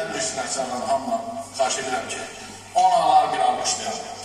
bu istiqamətlərdən hamıdan xahiş edirəm ki, ona alar bir almışlayalım.